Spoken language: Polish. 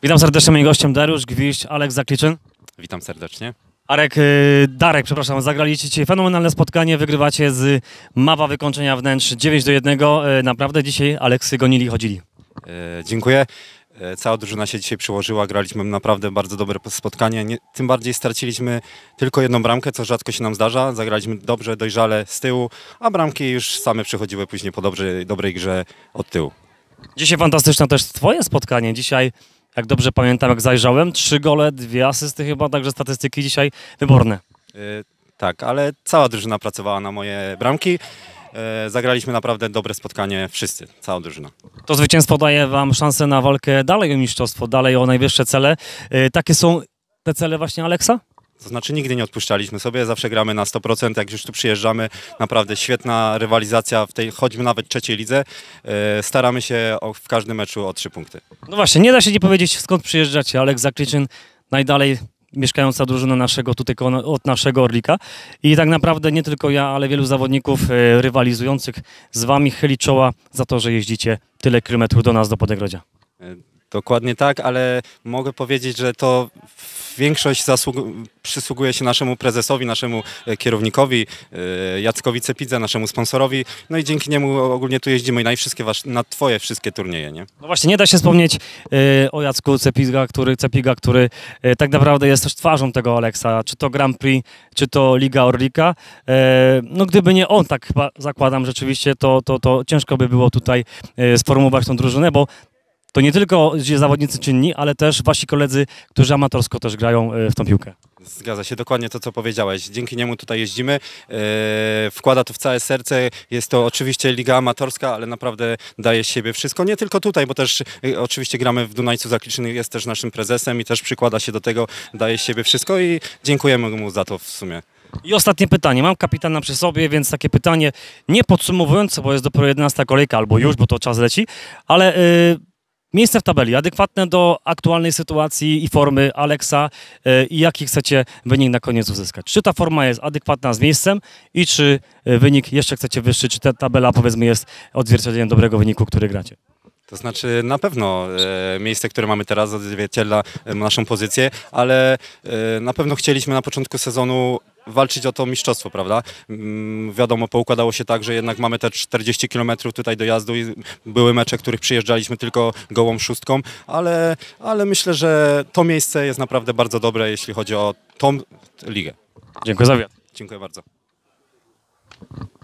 Witam serdecznie, moim gościem Dariusz Gwiźdź, Aleks Zakliczyn. Witam serdecznie. Darek, przepraszam, zagraliście dzisiaj fenomenalne spotkanie, wygrywacie z Mawa Wykończenia Wnętrz 9-1. Naprawdę dzisiaj Aleksy gonili, chodzili. Dziękuję. Cała drużyna się dzisiaj przyłożyła, graliśmy naprawdę bardzo dobre spotkanie. Tym bardziej straciliśmy tylko jedną bramkę, co rzadko się nam zdarza. Zagraliśmy dobrze, dojrzale z tyłu, a bramki już same przychodziły później po dobrej grze od tyłu. Dzisiaj fantastyczne też twoje spotkanie. Dzisiaj, jak dobrze pamiętam, jak zajrzałem, 3 gole, 2 asysty chyba, także statystyki dzisiaj wyborne. Tak, ale cała drużyna pracowała na moje bramki. Zagraliśmy naprawdę dobre spotkanie wszyscy, cała drużyna. To zwycięstwo daje wam szansę na walkę dalej o mistrzostwo, dalej o najwyższe cele. Takie są te cele właśnie Aleksa? To znaczy nigdy nie odpuszczaliśmy sobie, zawsze gramy na 100%, jak już tu przyjeżdżamy, naprawdę świetna rywalizacja w tej, choćby nawet trzeciej lidze. Staramy się w każdym meczu o 3 punkty. No właśnie, nie da się nie powiedzieć, skąd przyjeżdżacie. Aleks Zakliczyn, najdalej mieszkająca drużyna naszego, tutaj od naszego Orlika. I tak naprawdę nie tylko ja, ale wielu zawodników rywalizujących z wami chyli czoła za to, że jeździcie tyle kilometrów do nas, do Podegrodzia. Dokładnie tak, ale mogę powiedzieć, że to większość przysługuje się naszemu prezesowi, naszemu kierownikowi, Jackowi Cepidze, naszemu sponsorowi. No i dzięki niemu ogólnie tu jeździmy na twoje wszystkie turnieje, nie? No właśnie, nie da się wspomnieć o Jacku Cepiga, który tak naprawdę jest też twarzą tego Aleksa, czy to Grand Prix, czy to Liga Orlika. No gdyby nie on, tak chyba zakładam rzeczywiście, to ciężko by było tutaj sformułować tą drużynę, bo to nie tylko zawodnicy czynni, ale też wasi koledzy, którzy amatorsko też grają w tą piłkę. Zgadza się, dokładnie to, co powiedziałeś. Dzięki niemu tutaj jeździmy. Wkłada to w całe serce. Jest to oczywiście liga amatorska, ale naprawdę daje z siebie wszystko. Nie tylko tutaj, bo też oczywiście gramy w Dunajcu Zakliczyn, jest też naszym prezesem i też przykłada się do tego, daje z siebie wszystko i dziękujemy mu za to w sumie. I ostatnie pytanie. Mam kapitana przy sobie, więc takie pytanie nie podsumowujące, bo jest dopiero 11 kolejka, albo już, bo to czas leci, ale... Miejsce w tabeli adekwatne do aktualnej sytuacji i formy Aleksa i jaki chcecie wynik na koniec uzyskać. Czy ta forma jest adekwatna z miejscem i czy wynik jeszcze chcecie wyższy, czy ta tabela powiedzmy jest odzwierciedleniem dobrego wyniku, który gracie? To znaczy na pewno miejsce, które mamy teraz odzwierciedla naszą pozycję, ale na pewno chcieliśmy na początku sezonu walczyć o to mistrzostwo, prawda? Wiadomo, poukładało się tak, że jednak mamy te 40 km tutaj dojazdu i były mecze, których przyjeżdżaliśmy tylko gołą szóstką, ale myślę, że to miejsce jest naprawdę bardzo dobre, jeśli chodzi o tą ligę. Dziękuję za wywiad. Dziękuję bardzo.